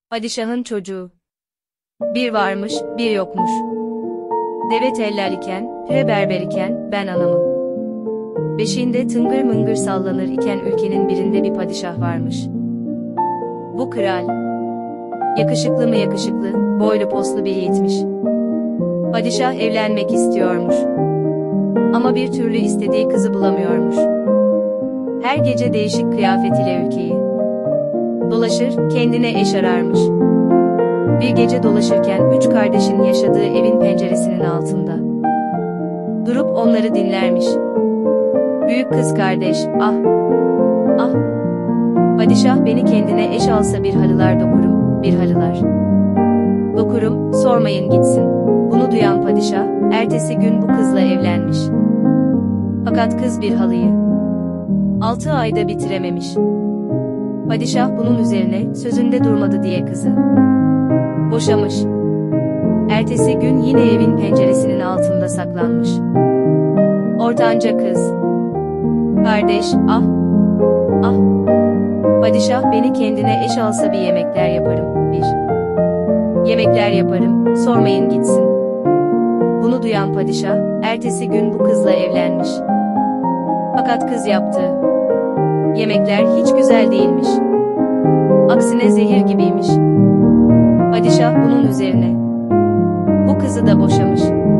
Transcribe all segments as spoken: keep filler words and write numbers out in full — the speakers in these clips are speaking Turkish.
Padişahın çocuğu. Bir varmış, bir yokmuş. Deve tellal iken, pire berber iken, ben anamın beşiğinde tıngır mıngır sallanır iken ülkenin birinde bir padişah varmış. Bu kral. Yakışıklı mı yakışıklı, boylu poslu bir yiğitmiş. Padişah evlenmek istiyormuş. Ama bir türlü istediği kızı bulamıyormuş. Her gece değişik kıyafet ile ülkeyi dolaşır, kendine eş ararmış. Bir gece dolaşırken üç kardeşin yaşadığı evin penceresinin altında durup onları dinlermiş. Büyük kız kardeş, ah, ah, padişah beni kendine eş alsa bir halılar dokurum, bir halılar dokurum, sormayın gitsin. Bunu duyan padişah, ertesi gün bu kızla evlenmiş. Fakat kız bir halıyı altı ayda bitirememiş. Padişah bunun üzerine sözünde durmadı diye kızı boşamış. Ertesi gün yine evin penceresinin altında saklanmış. Ortanca kız. Kardeş, ah, ah, padişah beni kendine eş alsa bir yemekler yaparım, bir yemekler yaparım, sormayın gitsin. Bunu duyan padişah, ertesi gün bu kızla evlenmiş. Fakat kız yaptığı yemekler hiç güzel değilmiş. Aksine zehir gibiymiş. Padişah bunun üzerine bu kızı da boşamış.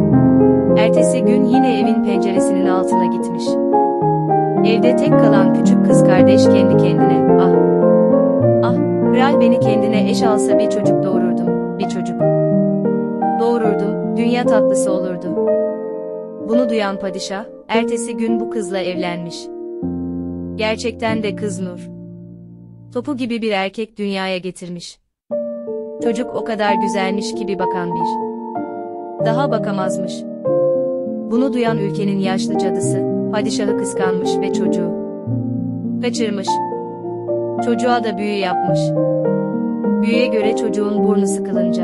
Ertesi gün yine evin penceresinin altına gitmiş. Evde tek kalan küçük kız kardeş kendi kendine, ah, ah, kral beni kendine eş alsa bir çocuk doğururdum, bir çocuk doğururdum, dünya tatlısı olurdu. Bunu duyan padişah, ertesi gün bu kızla evlenmiş. Gerçekten de kız Nur. Topu gibi bir erkek dünyaya getirmiş. Çocuk o kadar güzelmiş ki bir bakan bir daha bakamazmış. Bunu duyan ülkenin yaşlı cadısı, padişahı kıskanmış ve çocuğu kaçırmış. Çocuğa da büyü yapmış. Büyüye göre çocuğun burnu sıkılınca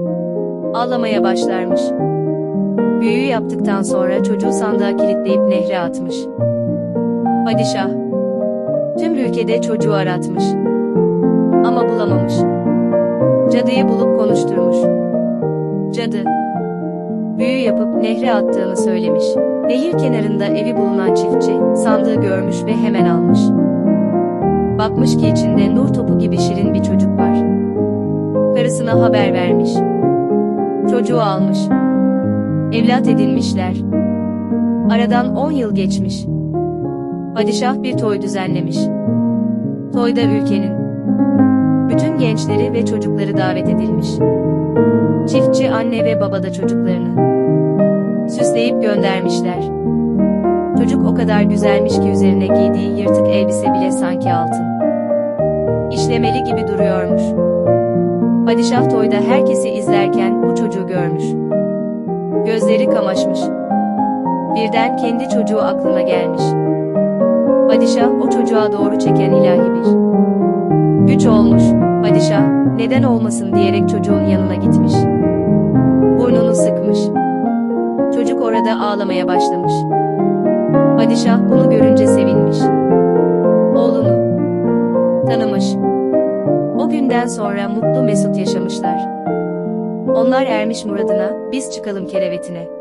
ağlamaya başlarmış. Büyüyü yaptıktan sonra çocuğu sandığa kilitleyip nehre atmış. Padişah tüm ülkede çocuğu aratmış. Ama bulamamış. Cadıyı bulup konuşturmuş. Cadı büyü yapıp nehre attığını söylemiş. Nehir kenarında evi bulunan çiftçi sandığı görmüş ve hemen almış. Bakmış ki içinde nur topu gibi şirin bir çocuk var. Karısına haber vermiş. Çocuğu almış. Evlat edinmişler. Aradan on yıl geçmiş. Padişah bir toy düzenlemiş. Toyda ülkenin bütün gençleri ve çocukları davet edilmiş. Çiftçi anne ve baba da çocuklarını süsleyip göndermişler. Çocuk o kadar güzelmiş ki üzerine giydiği yırtık elbise bile sanki altın işlemeli gibi duruyormuş. Padişah toyda herkesi izlerken bu çocuğu görmüş. Gözleri kamaşmış. Birden kendi çocuğu aklına gelmiş. Padişah o çocuğa doğru çeken ilahi bir güç olmuş. Padişah, neden olmasın diyerek çocuğun yanına gitmiş. Burnunu sıkmış. Çocuk orada ağlamaya başlamış. Padişah bunu görünce sevinmiş. Oğlunu tanımış. O günden sonra mutlu mesut yaşamışlar. Onlar ermiş muradına, biz çıkalım kerevetine.